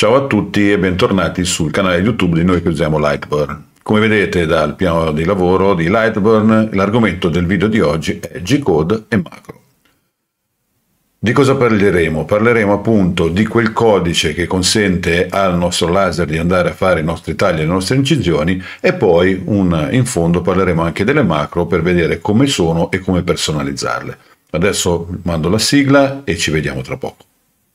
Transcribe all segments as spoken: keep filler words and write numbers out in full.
Ciao a tutti e bentornati sul canale YouTube di noi che usiamo Lightburn. Come vedete dal piano di lavoro di Lightburn, l'argomento del video di oggi è G-code e macro. Di cosa parleremo? Parleremo appunto di quel codice che consente al nostro laser di andare a fare i nostri tagli e le nostre incisioni e poi un, in fondo parleremo anche delle macro per vedere come sono e come personalizzarle. Adesso mando la sigla e ci vediamo tra poco.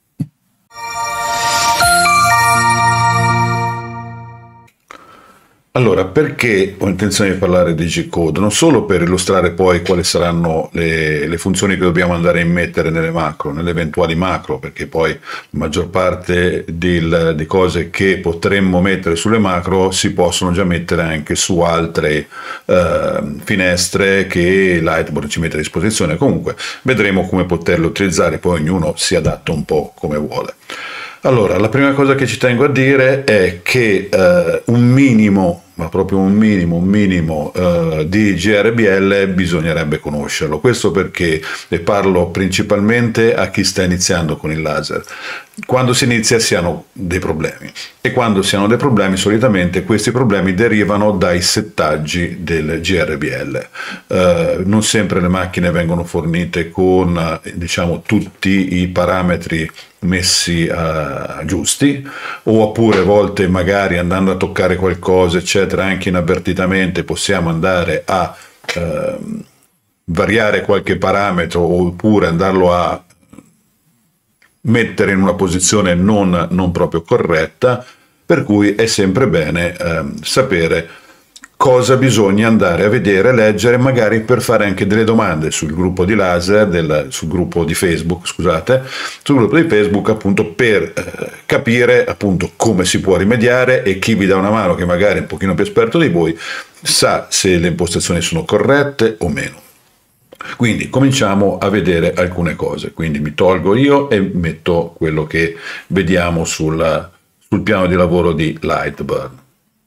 Allora, perché ho intenzione di parlare di G-code? Non solo per illustrare poi quali saranno le, le funzioni che dobbiamo andare a immettere nelle macro, nelle eventuali macro, perché poi la maggior parte del, di cose che potremmo mettere sulle macro si possono già mettere anche su altre eh, finestre che Lightburn ci mette a disposizione. Comunque vedremo come poterle utilizzare, poi ognuno si adatta un po' come vuole. Allora, la prima cosa che ci tengo a dire è che eh, un minimo, ma proprio un minimo, un minimo eh, di G R B L bisognerebbe conoscerlo. Questo perché, e parlo principalmente a chi sta iniziando con il laser, quando si inizia si hanno dei problemi e quando si hanno dei problemi solitamente questi problemi derivano dai settaggi del G R B L. Eh, non sempre le macchine vengono fornite con diciamo tutti i parametri messi uh, giusti, oppure a volte magari andando a toccare qualcosa eccetera anche inavvertitamente possiamo andare a uh, variare qualche parametro oppure andarlo a mettere in una posizione non, non proprio corretta, per cui è sempre bene uh, sapere cosa bisogna andare a vedere, leggere, magari per fare anche delle domande sul gruppo di laser, del, sul gruppo di Facebook, scusate, sul gruppo di Facebook appunto per eh, capire appunto come si può rimediare e chi vi dà una mano che magari è un pochino più esperto di voi sa se le impostazioni sono corrette o meno. Quindi cominciamo a vedere alcune cose, quindi mi tolgo io e metto quello che vediamo sul, sul piano di lavoro di Lightburn.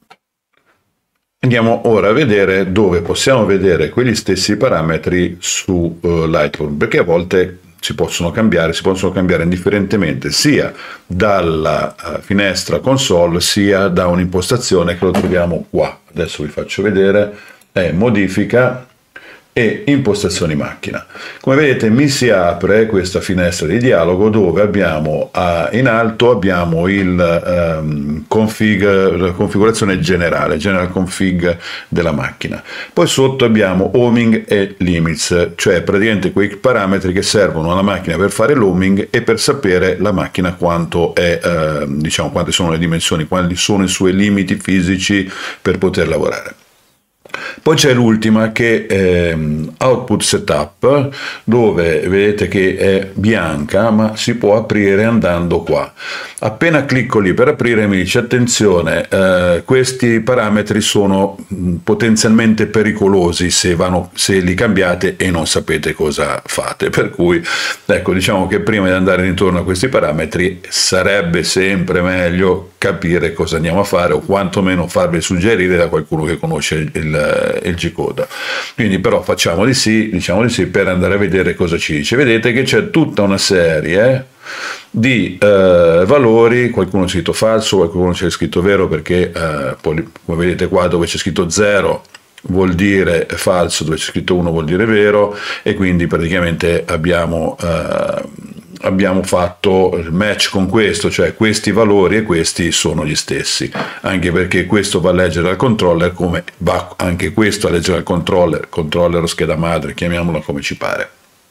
Andiamo ora a vedere dove possiamo vedere quegli stessi parametri su uh, Lightroom, perché a volte si possono cambiare, si possono cambiare indifferentemente sia dalla uh, finestra console sia da un'impostazione che lo troviamo qua. Adesso vi faccio vedere, è modifica e impostazioni macchina. Come vedete mi si apre questa finestra di dialogo dove abbiamo uh, in alto abbiamo il um, config, la configurazione generale, general config della macchina, poi sotto abbiamo homing e limits, cioè praticamente quei parametri che servono alla macchina per fare l'homing e per sapere la macchina quanto è, uh, diciamo quante sono le dimensioni, quali sono i suoi limiti fisici per poter lavorare. Poi c'è l'ultima che è Output Setup, dove vedete che è bianca ma si può aprire andando qua. Appena clicco lì per aprire mi dice attenzione, eh, questi parametri sono potenzialmente pericolosi se, vanno, se li cambiate e non sapete cosa fate, per cui ecco diciamo che prima di andare intorno a questi parametri sarebbe sempre meglio capire cosa andiamo a fare o quantomeno farvi suggerire da qualcuno che conosce il il G-code. Quindi però facciamo di sì, diciamo di sì per andare a vedere cosa ci dice. Vedete che c'è tutta una serie di eh, valori, qualcuno c'è scritto falso, qualcuno c'è scritto vero, perché eh, poi, come vedete qua dove c'è scritto zero vuol dire falso, dove c'è scritto uno vuol dire vero, e quindi praticamente abbiamo eh, abbiamo fatto il match con questo, cioè questi valori e questi sono gli stessi, anche perché questo va a leggere dal controller come va anche questo a leggere dal controller, controller o scheda madre, chiamiamola come ci pare.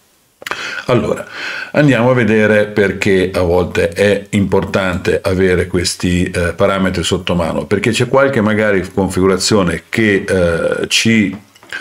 Allora, andiamo a vedere perché a volte è importante avere questi eh, parametri sotto mano, perché c'è qualche magari configurazione che eh, ci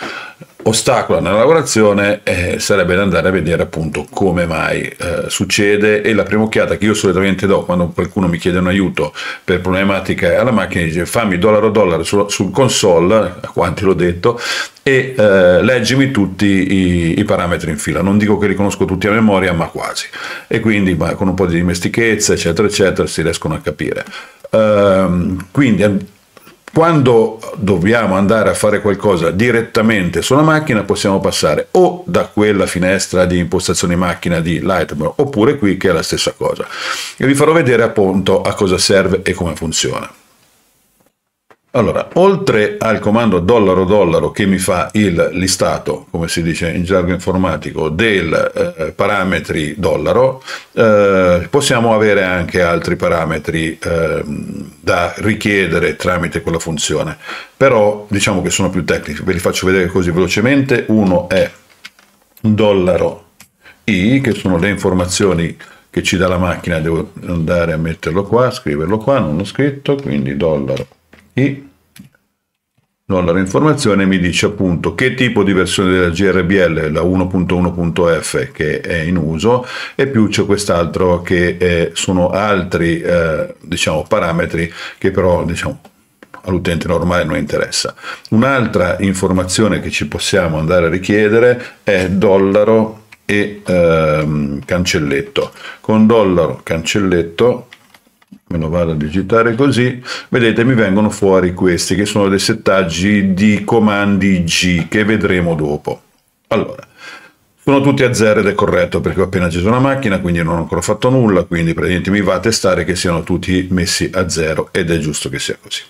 ostacola nella lavorazione, eh, sarebbe da andare a vedere appunto come mai eh, succede, e la prima occhiata che io solitamente do quando qualcuno mi chiede un aiuto per problematiche alla macchina dice fammi dollaro dollaro sul, sul console, a quanti l'ho detto, e eh, leggimi tutti i, i parametri in fila. Non dico che li conosco tutti a memoria, ma quasi, e quindi ma, con un po' di dimestichezza eccetera eccetera si riescono a capire. Uh, quindi Quando dobbiamo andare a fare qualcosa direttamente sulla macchina possiamo passare o da quella finestra di impostazioni macchina di Lightburn oppure qui che è la stessa cosa. E vi farò vedere appunto a cosa serve e come funziona. Allora, oltre al comando dollaro dollaro che mi fa il listato, come si dice in gergo informatico, dei eh, parametri dollaro, eh, possiamo avere anche altri parametri eh, da richiedere tramite quella funzione, però diciamo che sono più tecnici, ve li faccio vedere così velocemente. Uno è dollaro i, che sono le informazioni che ci dà la macchina, devo andare a metterlo qua, scriverlo qua, non l'ho scritto, quindi dollaro i, dollaro informazione, mi dice appunto che tipo di versione della G R B L, la uno punto uno punto F che è in uso, e più c'è quest'altro che è, sono altri eh, diciamo parametri che però diciamo all'utente normale non interessa. Un'altra informazione che ci possiamo andare a richiedere è dollaro e ehm, cancelletto. Con dollaro cancelletto me lo vado a digitare così, vedete mi vengono fuori questi che sono dei settaggi di comandi G che vedremo dopo. Allora, sono tutti a zero ed è corretto perché ho appena acceso una macchina, quindi non ho ancora fatto nulla, quindi praticamente mi va a testare che siano tutti messi a zero ed è giusto che sia così.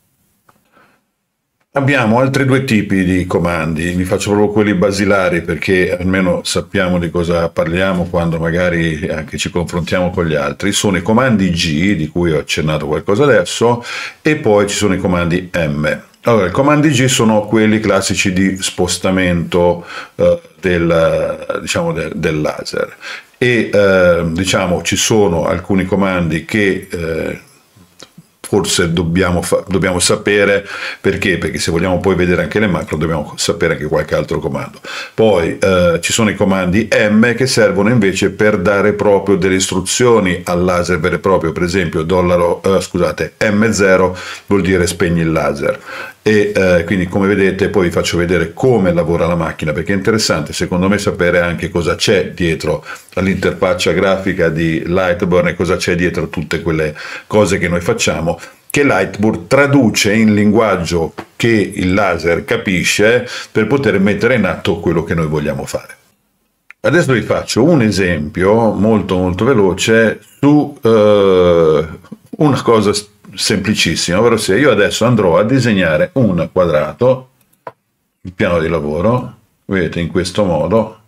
Abbiamo altri due tipi di comandi, vi faccio proprio quelli basilari perché almeno sappiamo di cosa parliamo quando magari anche ci confrontiamo con gli altri. Sono i comandi G, di cui ho accennato qualcosa adesso, e poi ci sono i comandi M. Allora, i comandi G sono quelli classici di spostamento eh, del, diciamo del, del laser e eh, diciamo ci sono alcuni comandi che eh, forse dobbiamo, dobbiamo sapere perché, perché se vogliamo poi vedere anche le macro dobbiamo sapere anche qualche altro comando. Poi eh, ci sono i comandi M che servono invece per dare proprio delle istruzioni al laser vero e proprio, per esempio dollaro, eh, scusate, M zero vuol dire spegni il laser. E eh, quindi come vedete poi vi faccio vedere come lavora la macchina perché è interessante secondo me sapere anche cosa c'è dietro all'interfaccia grafica di Lightburn e cosa c'è dietro tutte quelle cose che noi facciamo che Lightburn traduce in linguaggio che il laser capisce per poter mettere in atto quello che noi vogliamo fare. Adesso vi faccio un esempio molto molto veloce su eh, una cosa semplicissima, ovvero se io adesso andrò a disegnare un quadrato, il piano di lavoro, vedete in questo modo,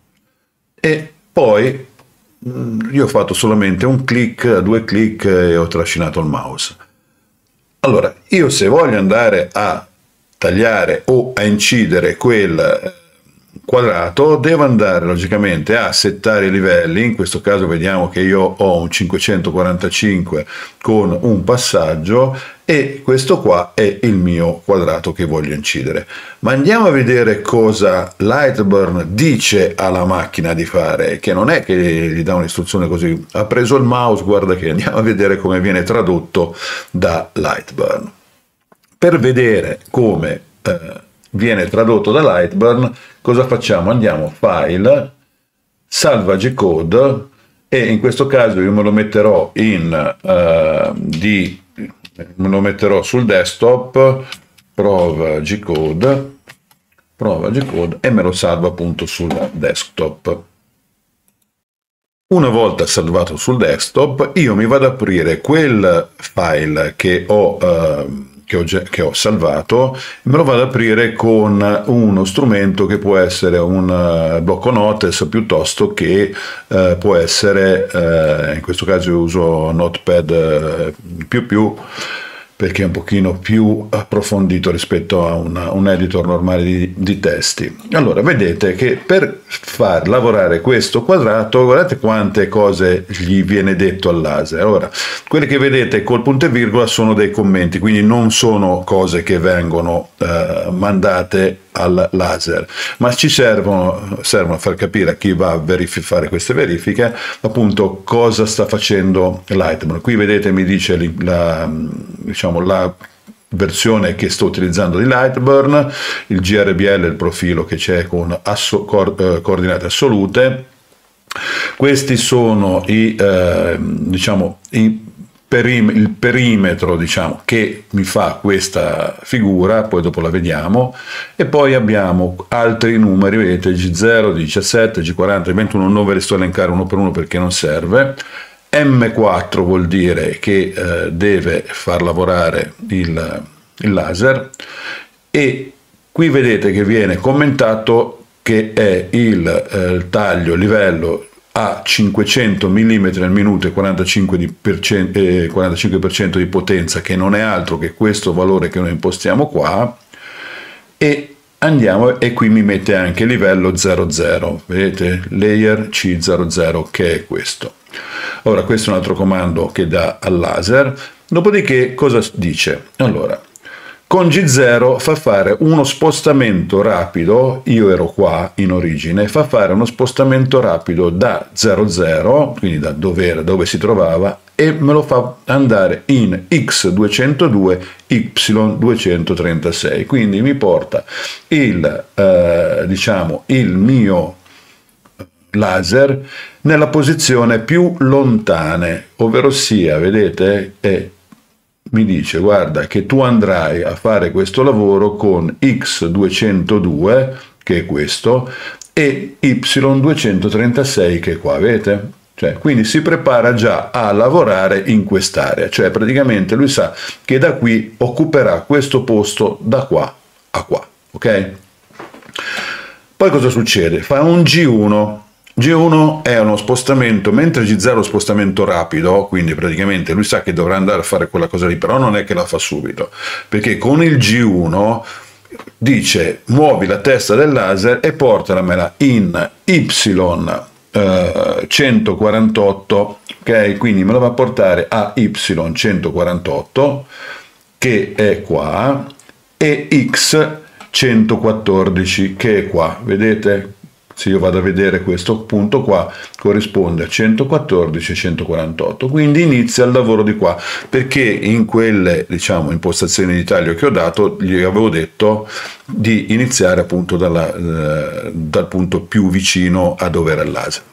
e poi io ho fatto solamente un clic, due clic e ho trascinato il mouse. Allora, io se voglio andare a tagliare o a incidere quel quadrato devo andare logicamente a settare i livelli. In questo caso vediamo che io ho un cinquecentoquarantacinque con un passaggio e questo qua è il mio quadrato che voglio incidere. Ma andiamo a vedere cosa Lightburn dice alla macchina di fare, che non è che gli dà un'istruzione così, ha preso il mouse, guarda che andiamo a vedere come viene tradotto da Lightburn. Per vedere come eh, viene tradotto da Lightburn, cosa facciamo? Andiamo File, Salva G-Code e in questo caso io me lo metterò in uh, di me lo metterò sul desktop, prova G-Code, prova G-Code e me lo salvo appunto sul desktop. Una volta salvato sul desktop io mi vado ad aprire quel file che ho uh, Che ho, che ho salvato, me lo vado ad aprire con uno strumento che può essere un uh, blocco notes piuttosto che uh, può essere, uh, in questo caso io uso Notepad uh, più più perché è un pochino più approfondito rispetto a una, un editor normale di, di testi. Allora, vedete che per far lavorare questo quadrato, guardate quante cose gli viene detto al laser. Ora, quelle che vedete col punto e virgola sono dei commenti, quindi non sono cose che vengono eh, mandate al laser, ma ci servono, servono a far capire a chi va a fare queste verifiche appunto cosa sta facendo Lightburn. Qui vedete mi dice la, diciamo, la versione che sto utilizzando di Lightburn, il G R B L, il profilo che c'è con asso, co eh, coordinate assolute. Questi sono i, eh, diciamo, i perim il perimetro, diciamo, che mi fa questa figura, poi dopo la vediamo, e poi abbiamo altri numeri, vedete, G zero, diciassette, G quaranta, ventuno, non ve li sto a elencare uno per uno perché non serve. M quattro vuol dire che eh, deve far lavorare il, il laser, e qui vedete che viene commentato che è il, eh, il taglio livello a cinquecento millimetri al minuto e quarantacinque per cento, eh, quarantacinque per cento di potenza, che non è altro che questo valore che noi impostiamo qua, e andiamo, e qui mi mette anche livello zero zero, vedete, layer C zero zero, che è questo. Ora, questo è un altro comando che dà al laser. Dopodiché cosa dice? Allora, con G zero fa fare uno spostamento rapido, io ero qua in origine, fa fare uno spostamento rapido da zero zero, quindi da dove era, dove si trovava, e me lo fa andare in X duecentodue, Y duecentotrentasei, quindi mi porta il, eh, diciamo, il mio laser nella posizione più lontana, ovvero sia, vedete, è mi dice guarda che tu andrai a fare questo lavoro con X duecentodue, che è questo, e Y duecentotrentasei, che è qua, vedete? Cioè, quindi si prepara già a lavorare in quest'area, cioè praticamente lui sa che da qui occuperà questo posto da qua a qua, ok? Poi cosa succede? Fa un G uno. G uno è uno spostamento, mentre G zero è uno spostamento rapido, quindi praticamente lui sa che dovrà andare a fare quella cosa lì, però non è che la fa subito, perché con il G uno dice muovi la testa del laser e portamela in Y centoquarantotto, ok? Quindi me la va a portare a Y centoquarantotto, che è qua, e X centoquattordici, che è qua, vedete? Se io vado a vedere questo punto qua, corrisponde a centoquattordici e centoquarantotto, quindi inizia il lavoro di qua, perché in quelle, diciamo, impostazioni di taglio che ho dato, gli avevo detto di iniziare appunto dalla, eh, dal punto più vicino a dove era il laser.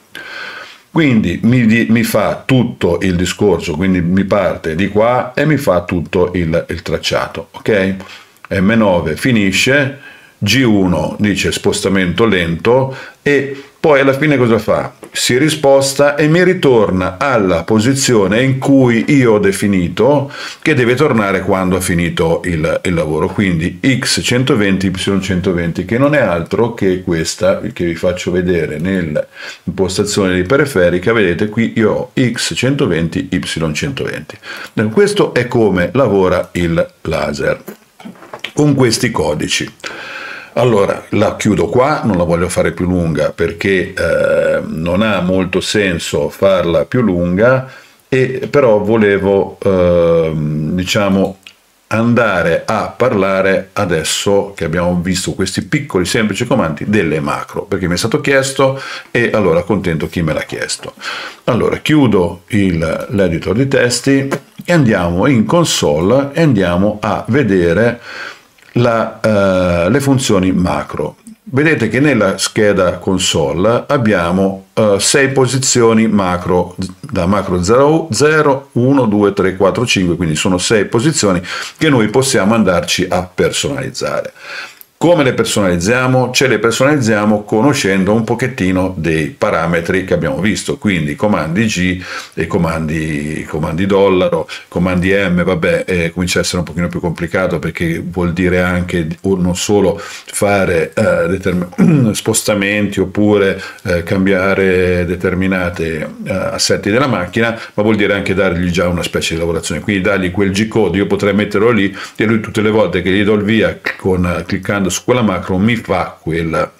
Quindi mi, mi fa tutto il discorso, quindi mi parte di qua e mi fa tutto il, il tracciato, ok? M nove finisce, G uno dice spostamento lento, e poi alla fine cosa fa? Si risposta e mi ritorna alla posizione in cui io ho definito che deve tornare quando ha finito il, il lavoro, quindi X centoventi, Y centoventi, che non è altro che questa che vi faccio vedere nell'impostazione di periferica. Vedete qui io ho X centoventi, Y centoventi. Questo è come lavora il laser con questi codici. Allora, la chiudo qua, non la voglio fare più lunga perché eh, non ha molto senso farla più lunga, e però volevo, eh, diciamo, andare a parlare adesso che abbiamo visto questi piccoli semplici comandi delle macro, perché mi è stato chiesto e allora contento chi me l'ha chiesto. Allora, chiudo l'editor di testi e andiamo in console e andiamo a vedere La, uh, le funzioni macro. Vedete che nella scheda console abbiamo uh, sei posizioni macro, da macro zero, zero, uno, due, tre, quattro, cinque, quindi sono sei posizioni che noi possiamo andarci a personalizzare. Come le personalizziamo? Ce le personalizziamo conoscendo un pochettino dei parametri che abbiamo visto, quindi comandi G e comandi, comandi dollaro, comandi M, vabbè, eh, comincia a essere un pochino più complicato perché vuol dire anche non solo fare eh, spostamenti oppure eh, cambiare determinati eh, assetti della macchina, ma vuol dire anche dargli già una specie di lavorazione, quindi dargli quel G-code, io potrei metterlo lì e lui tutte le volte che gli do il via con, cliccando su quella macro mi fa quel,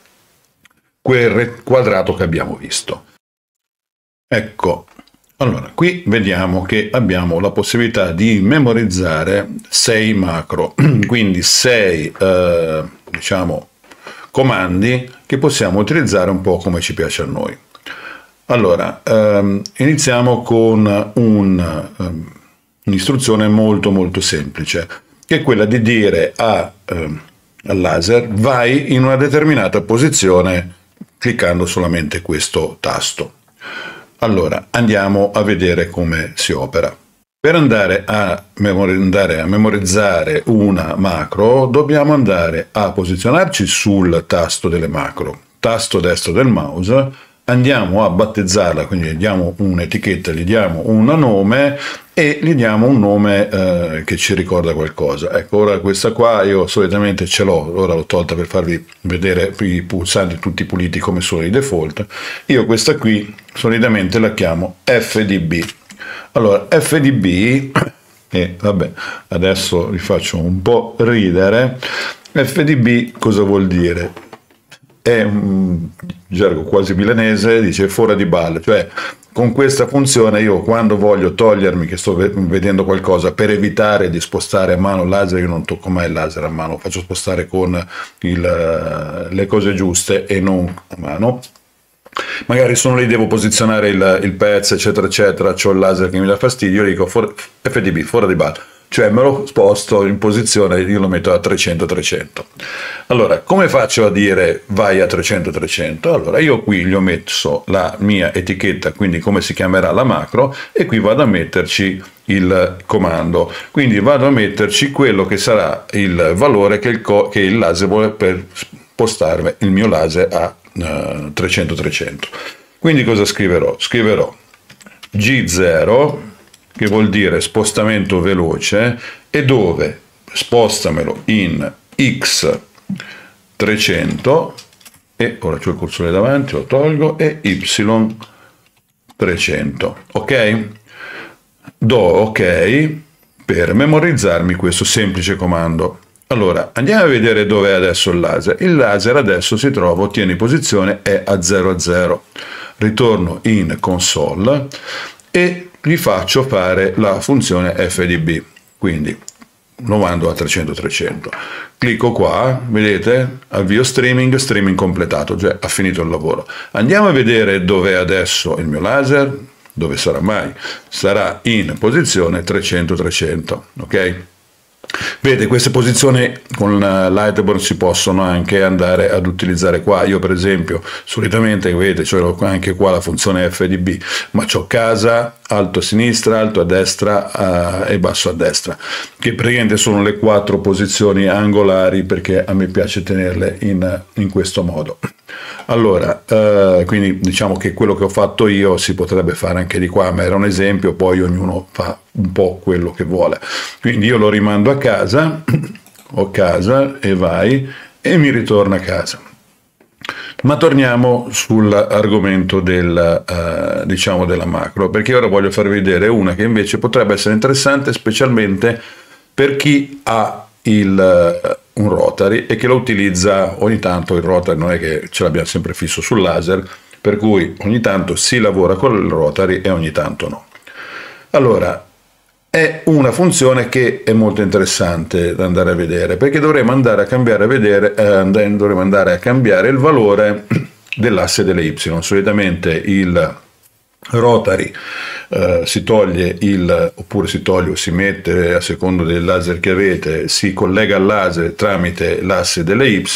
quel quadrato che abbiamo visto. Ecco, allora qui vediamo che abbiamo la possibilità di memorizzare sei macro, quindi sei eh, diciamo comandi che possiamo utilizzare un po' come ci piace a noi. Allora ehm, iniziamo con un, um, un'istruzione molto molto semplice, che è quella di dire a ehm, al laser vai in una determinata posizione cliccando solamente questo tasto. Allora andiamo a vedere come si opera. Per andare a, andare a memorizzare una macro dobbiamo andare a posizionarci sul tasto delle macro, tasto destro del mouse, andiamo a battezzarla, quindi gli diamo un'etichetta, gli diamo un nome e gli diamo un nome eh, che ci ricorda qualcosa. Ecco, ora questa qua io solitamente ce l'ho, ora l'ho tolta per farvi vedere i pulsanti tutti puliti come sono i default. Io questa qui solitamente la chiamo F D B. Allora, F D B, e vabbè, adesso vi faccio un po' ridere. F D B cosa vuol dire? È un gergo quasi milanese, dice fuori di balle, cioè con questa funzione io quando voglio togliermi che sto vedendo qualcosa, per evitare di spostare a mano il laser, io non tocco mai il laser a mano, faccio spostare con il, le cose giuste e non a mano. Magari sono lì, devo posizionare il, il pezzo eccetera eccetera, c'ho il laser che mi dà fastidio, io dico for, F D B, fuori di balle, cioè me lo sposto in posizione, io lo metto a trecento trecento. Allora, come faccio a dire vai a trecento trecento? Allora, io qui gli ho messo la mia etichetta, quindi come si chiamerà la macro, e qui vado a metterci il comando, quindi vado a metterci quello che sarà il valore che il, che il laser vuole per spostarmi il mio laser a uh, trecento trecento. Quindi cosa scriverò? Scriverò G zero, che vuol dire spostamento veloce, e dove spostamelo in X trecento, e ora c'ho il cursore davanti, lo tolgo, e Y trecento, ok? Do ok per memorizzarmi questo semplice comando. Allora, andiamo a vedere dove è adesso il laser. Il laser adesso si trova, ottiene posizione, è a zero a zero. Ritorno in console e gli faccio fare la funzione F D B, quindi lo mando a trecento trecento. Clicco qua, vedete, avvio streaming, streaming completato, cioè ha finito il lavoro. Andiamo a vedere dove è adesso il mio laser, dove sarà mai? Sarà in posizione trecento trecento, ok? Vede, queste posizioni con Lightborn si possono anche andare ad utilizzare qua. Io per esempio solitamente, vedete, ho anche qua la funzione F D B, ma c'ho casa, alto a sinistra, alto a destra uh, e basso a destra, che praticamente sono le quattro posizioni angolari, perché a me piace tenerle in, in questo modo. Allora, uh, quindi diciamo che quello che ho fatto io si potrebbe fare anche di qua, ma era un esempio, poi ognuno fa un po' quello che vuole. Quindi io lo rimando a casa, ho casa e vai, e mi ritorna a casa. Ma torniamo sull'argomento del, uh, diciamo della macro, perché ora voglio farvi vedere una che invece potrebbe essere interessante, specialmente per chi ha il, uh, un rotary e che lo utilizza ogni tanto. Il rotary non è che ce l'abbiamo sempre fisso sul laser, per cui ogni tanto si lavora con il rotary e ogni tanto no. Allora, è una funzione che è molto interessante da andare a vedere, perché dovremo andare a cambiare a vedere eh, dovremo andare a cambiare il valore dell'asse delle Y. Solitamente il rotary eh, si toglie il, oppure si toglie o si mette, a seconda del laser che avete, si collega al laser tramite l'asse delle Y,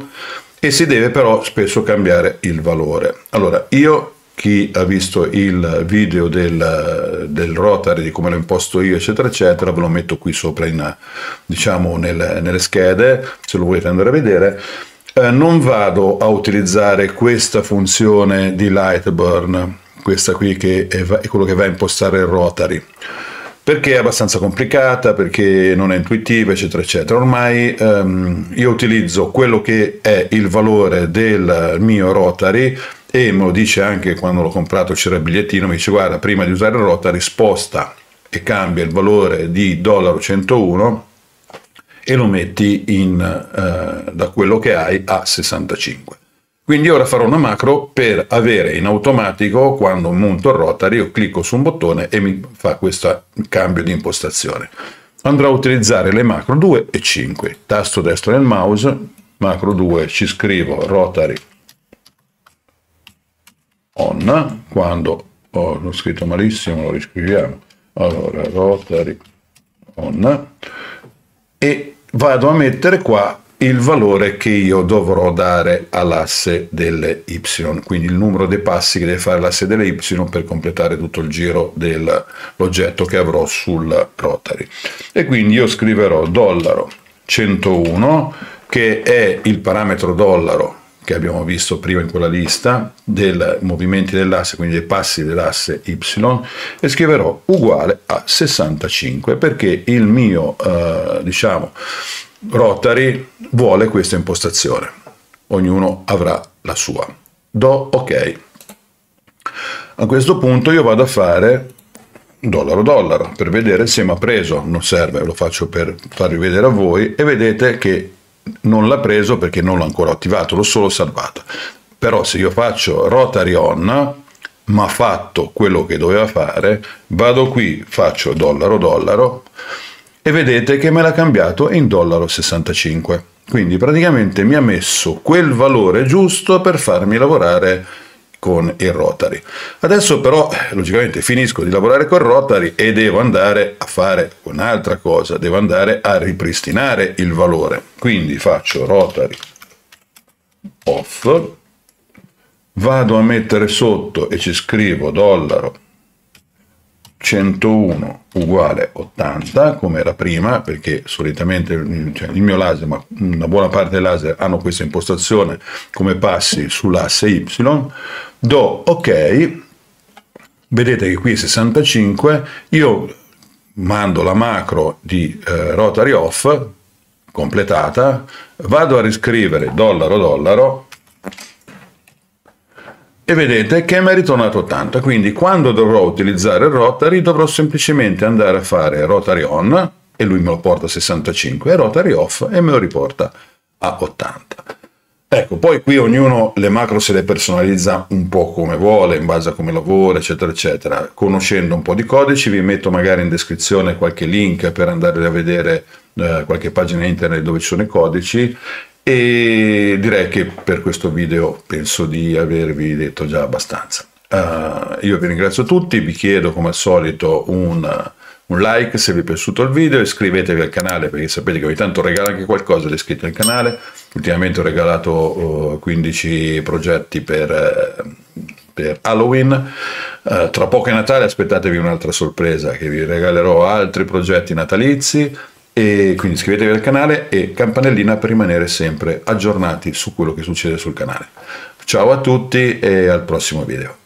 e si deve però spesso cambiare il valore. Allora, io, chi ha visto il video del, del rotary, di come l'ho imposto io eccetera eccetera, ve lo metto qui sopra in, diciamo nelle, nelle schede, se lo volete andare a vedere. Eh, non vado a utilizzare questa funzione di Lightburn, questa qui che è, è quello che va a impostare il rotary, perché è abbastanza complicata, perché non è intuitiva eccetera eccetera. Ormai ehm, io utilizzo quello che è il valore del mio rotary, e me lo dice anche quando l'ho comprato, c'era il bigliettino, mi dice guarda, prima di usare il rotary sposta e cambia il valore di dollaro centouno e lo metti in, eh, da quello che hai a sessantacinque. Quindi ora farò una macro per avere in automatico, quando monto il rotary, io clicco su un bottone e mi fa questo cambio di impostazione. Andrò a utilizzare le macro due e cinque, tasto destro del mouse, macro due, ci scrivo rotary on, quando oh, l'ho scritto malissimo, lo riscriviamo. Allora, rotary on, e vado a mettere qua il valore che io dovrò dare all'asse delle y, quindi il numero dei passi che deve fare l'asse delle y per completare tutto il giro dell'oggetto che avrò sul rotary. E quindi io scriverò dollaro centouno, che è il parametro dollaro che abbiamo visto prima in quella lista dei movimenti dell'asse, quindi dei passi dell'asse y, e scriverò uguale a sessantacinque, perché il mio eh, diciamo rotary vuole questa impostazione. Ognuno avrà la sua. Do ok. A questo punto io vado a fare dollaro dollaro per vedere se mi ha preso. Non serve, lo faccio per farvi vedere a voi, e vedete che non l'ha preso perché non l'ho ancora attivato, l'ho solo salvato. Però se io faccio rotary on, ma ha fatto quello che doveva fare, vado qui, faccio dollaro dollaro e vedete che me l'ha cambiato in dollaro sessantacinque. Quindi praticamente mi ha messo quel valore giusto per farmi lavorare con il rotary. Adesso però logicamente finisco di lavorare con il rotary e devo andare a fare un'altra cosa, devo andare a ripristinare il valore. Quindi faccio rotary off, vado a mettere sotto e ci scrivo dollaro centouno uguale ottanta, come era prima, perché solitamente cioè, il mio laser, ma una buona parte dei laser hanno questa impostazione come passi sull'asse Y. Do ok, vedete che qui è sessantacinque, io mando la macro di eh, rotary off completata, vado a riscrivere dollaro dollaro e vedete che mi è ritornato ottanta. Quindi quando dovrò utilizzare il rotary dovrò semplicemente andare a fare rotary on e lui me lo porta a sessantacinque, e rotary off e me lo riporta a ottanta. Ecco, poi qui ognuno le macro se le personalizza un po' come vuole, in base a come lavora, eccetera, eccetera. Conoscendo un po' di codici, vi metto magari in descrizione qualche link per andare a vedere eh, qualche pagina internet dove ci sono i codici, e direi che per questo video penso di avervi detto già abbastanza. Uh, io vi ringrazio tutti, vi chiedo come al solito un... un like se vi è piaciuto il video, iscrivetevi al canale perché sapete che ogni tanto regalo anche qualcosa agli iscritti al canale. Ultimamente ho regalato uh, quindici progetti per, uh, per Halloween, uh, tra poco è Natale, aspettatevi un'altra sorpresa che vi regalerò altri progetti natalizi, e quindi iscrivetevi al canale e campanellina per rimanere sempre aggiornati su quello che succede sul canale. Ciao a tutti e al prossimo video.